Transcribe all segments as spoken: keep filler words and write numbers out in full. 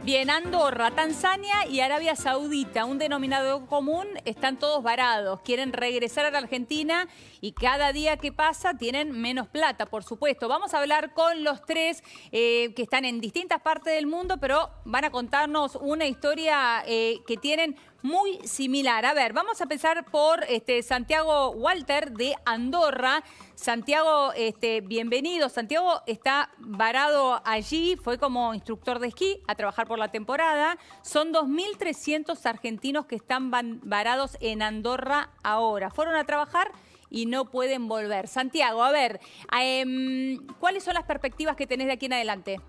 Bien, Andorra, Tanzania y Arabia Saudita, un denominador común, están todos varados, quieren regresar a la Argentina y cada día que pasa tienen menos plata, por supuesto. Vamos a hablar con los tres eh, que están en distintas partes del mundo, pero van a contarnos una historia eh, que tienen muy similar. A ver, vamos a empezar por este, Santiago Walter de Andorra. Santiago, este, bienvenido. Santiago está varado allí, fue como instructor de esquí a trabajar por la temporada. Son dos mil trescientos argentinos que están varados en Andorra ahora. Fueron a trabajar y no pueden volver. Santiago, a ver, eh, ¿cuáles son las perspectivas que tenés de aquí en adelante?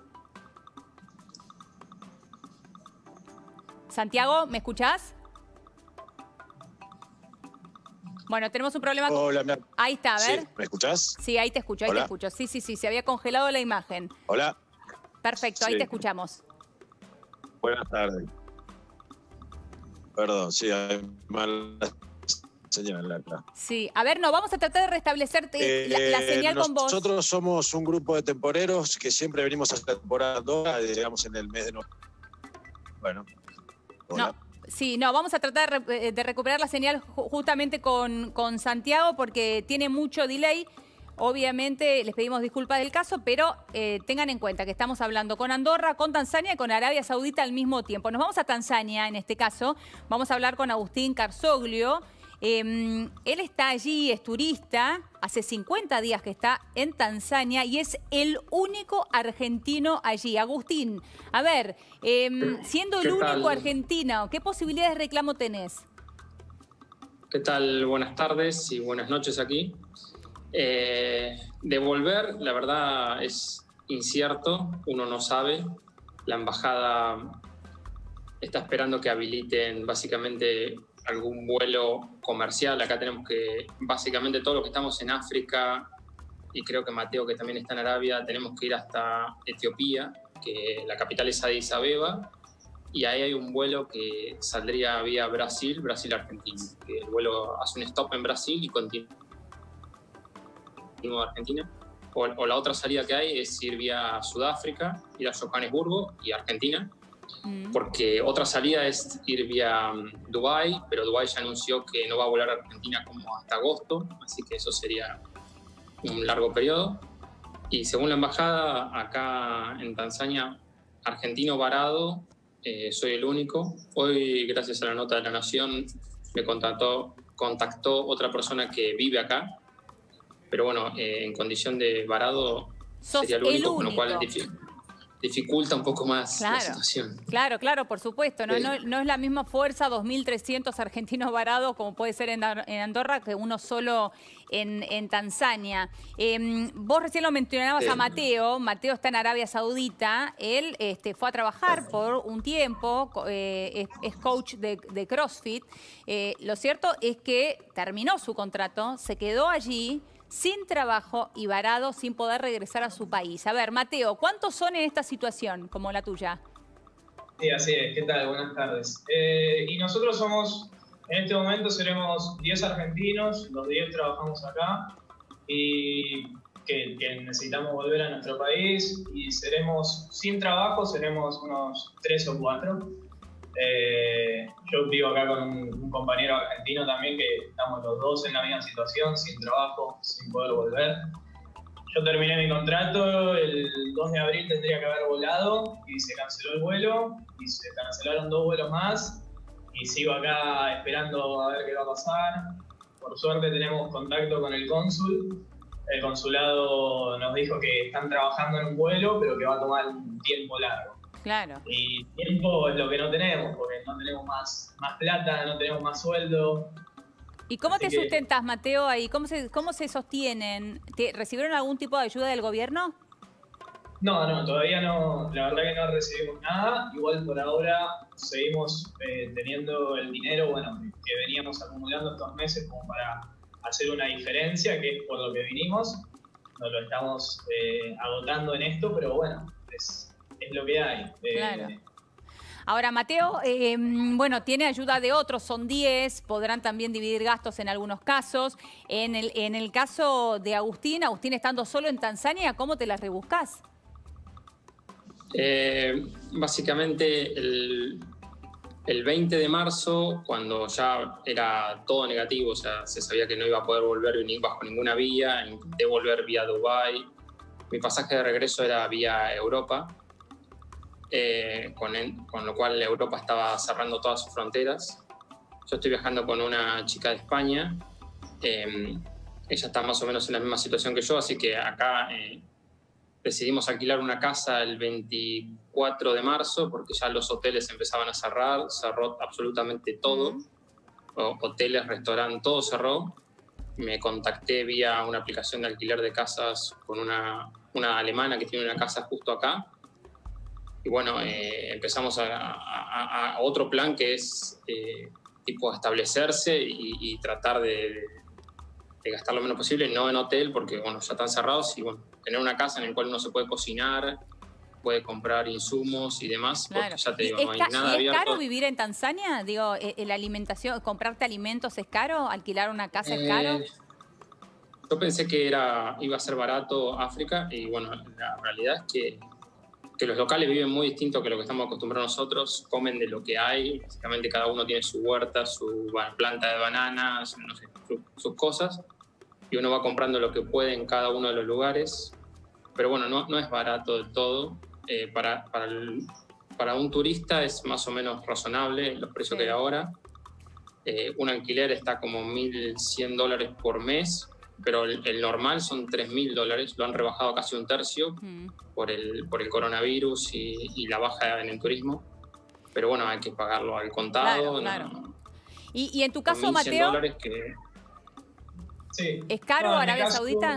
Santiago, ¿me escuchás? Bueno, tenemos un problema. Hola, me... Ahí está, a ver. ¿Sí? ¿Me escuchás? Sí, ahí te escucho, ahí Hola. te escucho. Sí, sí, sí, se había congelado la imagen. Hola. Perfecto, ahí Sí. te escuchamos. Buenas tardes. Perdón, sí, hay mala señal acá. Sí, a ver, no, vamos a tratar de restablecerte Eh, la, la señal con vos. Nosotros somos un grupo de temporeros que siempre venimos a esta temporada Andorra, llegamos en el mes de noviembre. Bueno. Hola. No, sí, no, vamos a tratar de, de recuperar la señal justamente con, con Santiago porque tiene mucho delay. Obviamente les pedimos disculpas del caso, pero eh, tengan en cuenta que estamos hablando con Andorra, con Tanzania y con Arabia Saudita al mismo tiempo. Nos vamos a Tanzania en este caso, vamos a hablar con Agustín Carzoglio. Eh, él está allí, es turista, hace cincuenta días que está en Tanzania y es el único argentino allí. Agustín, a ver, eh, siendo el único argentino, ¿qué posibilidades de reclamo tenés? ¿Qué tal? Buenas tardes y buenas noches aquí. Eh, de volver, la verdad es incierto, uno no sabe. La embajada está esperando que habiliten básicamente algún vuelo comercial. Acá tenemos que, básicamente todos los que estamos en África, y creo que Mateo, que también está en Arabia, tenemos que ir hasta Etiopía, que la capital es Addis Abeba, y ahí hay un vuelo que saldría vía Brasil, Brasil-Argentina. El vuelo hace un stop en Brasil y continúa a Argentina. O, o la otra salida que hay es ir vía Sudáfrica, ir a Johannesburgo y Argentina. Porque otra salida es ir vía Dubái, pero Dubái ya anunció que no va a volar a Argentina como hasta agosto, así que eso sería un largo periodo. Y según la embajada, acá en Tanzania, argentino varado, eh, soy el único. Hoy, gracias a la nota de La Nación, me contactó, contactó otra persona que vive acá, pero bueno, eh, en condición de varado sería el único, con lo cual es difícil. Dificulta un poco más claro, la situación. Claro, claro, por supuesto. No, Sí. no, no es la misma fuerza, dos mil trescientos argentinos varados, como puede ser en, en Andorra, que uno solo en, en Tanzania. Eh, vos recién lo mencionabas sí. a Mateo. Mateo está en Arabia Saudita. Él este, fue a trabajar por un tiempo, eh, es, es coach de, de CrossFit. Eh, lo cierto es que terminó su contrato, se quedó allí sin trabajo y varado, sin poder regresar a su país. A ver, Mateo, ¿cuántos son en esta situación como la tuya? Sí, así es. ¿Qué tal? Buenas tardes. Eh, y nosotros somos, en este momento seremos diez argentinos, los diez trabajamos acá y que, que necesitamos volver a nuestro país y seremos, sin trabajo, seremos unos tres o cuatro. Eh, yo vivo acá con un, un compañero argentino también que estamos los dos en la misma situación, sin trabajo, sin poder volver. Yo terminé mi contrato, el dos de abril tendría que haber volado y se canceló el vuelo y se cancelaron dos vuelos más y sigo acá esperando a ver qué va a pasar. Por suerte tenemos contacto con el cónsul. El consulado nos dijo que están trabajando en un vuelo pero que va a tomar un tiempo largo. Claro. Y tiempo es lo que no tenemos, porque no tenemos más, más plata, no tenemos más sueldo. ¿Y cómo Así te que... sustentas, Mateo, ahí? ¿Cómo se, cómo se sostienen? ¿Te, ¿Recibieron algún tipo de ayuda del gobierno? No, no, todavía no, la verdad que no recibimos nada. Igual por ahora seguimos eh, teniendo el dinero, bueno, que veníamos acumulando estos meses como para hacer una diferencia, que es por lo que vinimos. Nos lo estamos eh, agotando en esto, pero bueno, es... es lo que hay. Eh, claro. Ahora, Mateo, eh, bueno, tiene ayuda de otros, son diez, podrán también dividir gastos en algunos casos. En el, en el caso de Agustín, Agustín estando solo en Tanzania, ¿cómo te las rebuscás? Eh, básicamente el, el veinte de marzo, cuando ya era todo negativo, o sea, se sabía que no iba a poder volver ni bajo ninguna vía, intenté volver vía Dubái. Mi pasaje de regreso era vía Europa, eh, con, con lo cual Europa estaba cerrando todas sus fronteras. Yo estoy viajando con una chica de España, eh, ella está más o menos en la misma situación que yo, así que acá eh, decidimos alquilar una casa el veinticuatro de marzo porque ya los hoteles empezaban a cerrar, cerró absolutamente todo, o, hoteles, restaurantes, todo cerró. Me contacté vía una aplicación de alquiler de casas con una, una alemana que tiene una casa justo acá. Y bueno, eh, empezamos a, a, a otro plan que es eh, tipo establecerse y, y tratar de, de gastar lo menos posible, no en hotel porque bueno, ya están cerrados, y bueno, tener una casa en la cual uno se puede cocinar, puede comprar insumos y demás, claro. Porque ya te digo, ¿Es, no hay ca nada ¿es abierto. caro vivir en Tanzania? Digo, ¿la alimentación, comprarte alimentos es caro? ¿Alquilar una casa es caro? Eh, yo pensé que era, iba a ser barato África, y bueno, la realidad es que, que los locales viven muy distinto que lo que estamos acostumbrados nosotros, comen de lo que hay, básicamente cada uno tiene su huerta, su planta de bananas, no sé, su, sus cosas, y uno va comprando lo que puede en cada uno de los lugares, pero bueno, no, no es barato del todo. Eh, para, para, el, para un turista es más o menos razonable los precios sí. que hay ahora. Eh, un alquiler está como mil cien dólares por mes, pero el, el normal son tres mil dólares, lo han rebajado casi un tercio mm. por, el, por el coronavirus y, y la baja en el turismo, pero bueno, hay que pagarlo al contado. Claro, claro. No, ¿Y, y en tu caso, Mateo? Que... Sí. ¿Es caro no, Arabia caso... Saudita?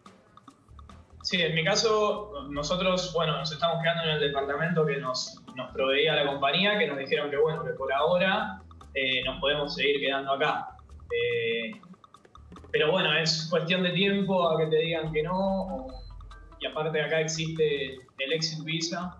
Sí, en mi caso, nosotros, bueno, nos estamos quedando en el departamento que nos, nos proveía la compañía, que nos dijeron que, bueno, que por ahora eh, nos podemos seguir quedando acá. Eh, pero bueno, es cuestión de tiempo a que te digan que no, o, y aparte acá existe el exit visa,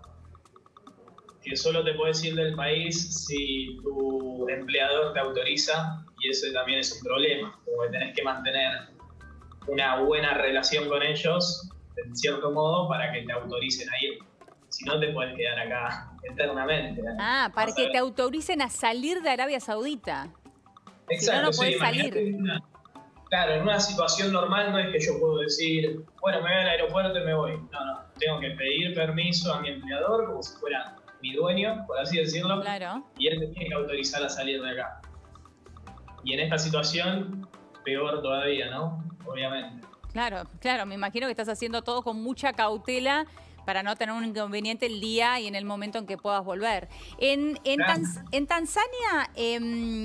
que solo te puedes ir del país si tu empleador te autoriza, y eso también es un problema, porque tenés que mantener una buena relación con ellos, en cierto modo, para que te autoricen a ir. Si no, te puedes quedar acá eternamente. Ah, para que te autoricen a salir de Arabia Saudita. Exacto. Si no, no sí, podés salir. Una, claro, en una situación normal no es que yo puedo decir, bueno, me voy al aeropuerto y me voy. No, no. Tengo que pedir permiso a mi empleador, como si fuera mi dueño, por así decirlo. Claro. Y él me tiene que autorizar a salir de acá. Y en esta situación, peor todavía, ¿no? Obviamente. Claro, claro, me imagino que estás haciendo todo con mucha cautela para no tener un inconveniente el día y en el momento en que puedas volver. En, en, claro. Tanz, en Tanzania eh,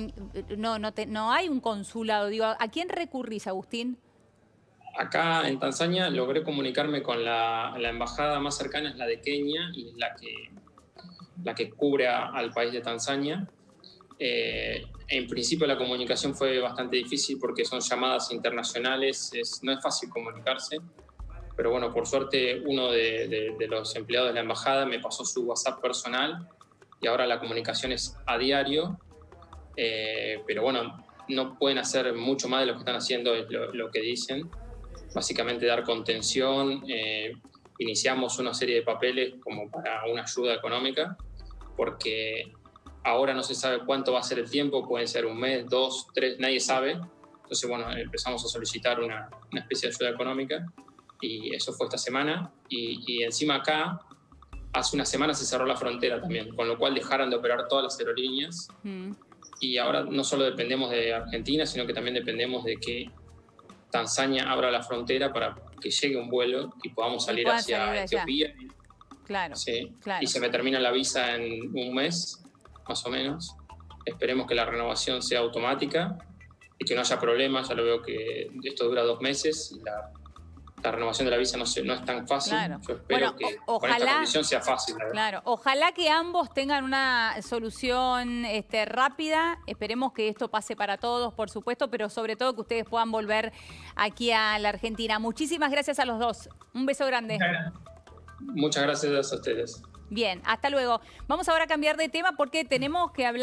no, no, te, no hay un consulado. Digo, ¿a quién recurrís, Agustín? Acá en Tanzania logré comunicarme con la, la embajada más cercana, es la de Kenia, y es la que, la que cubre a, al país de Tanzania. Eh, en principio la comunicación fue bastante difícil porque son llamadas internacionales, es, no es fácil comunicarse, pero bueno, por suerte uno de, de, de los empleados de la embajada me pasó su WhatsApp personal y ahora la comunicación es a diario, eh, pero bueno, no pueden hacer mucho más de lo que están haciendo, es lo, lo que dicen, básicamente dar contención, eh, iniciamos una serie de papeles como para una ayuda económica, porque ahora no se sabe cuánto va a ser el tiempo, pueden ser un mes, dos, tres, nadie sabe. Entonces, bueno, empezamos a solicitar una, una especie de ayuda económica y eso fue esta semana. Y, y encima acá, hace una semana se cerró la frontera también, con lo cual dejaron de operar todas las aerolíneas. Mm. Y ahora no solo dependemos de Argentina, sino que también dependemos de que Tanzania abra la frontera para que llegue un vuelo y podamos salir y hacia salir Etiopía. Claro, sí. claro. Y se me termina la visa en un mes, más o menos. Esperemos que la renovación sea automática y que no haya problemas. Ya lo veo que esto dura dos meses y la, la renovación de la visa no, se, no es tan fácil. Claro. Yo espero bueno, que o, con ojalá, esta condición sea fácil. Claro, ojalá que ambos tengan una solución este, rápida. Esperemos que esto pase para todos, por supuesto, pero sobre todo que ustedes puedan volver aquí a la Argentina. Muchísimas gracias a los dos. Un beso grande. Muchas gracias a ustedes. Bien, hasta luego. Vamos ahora a cambiar de tema porque tenemos que hablar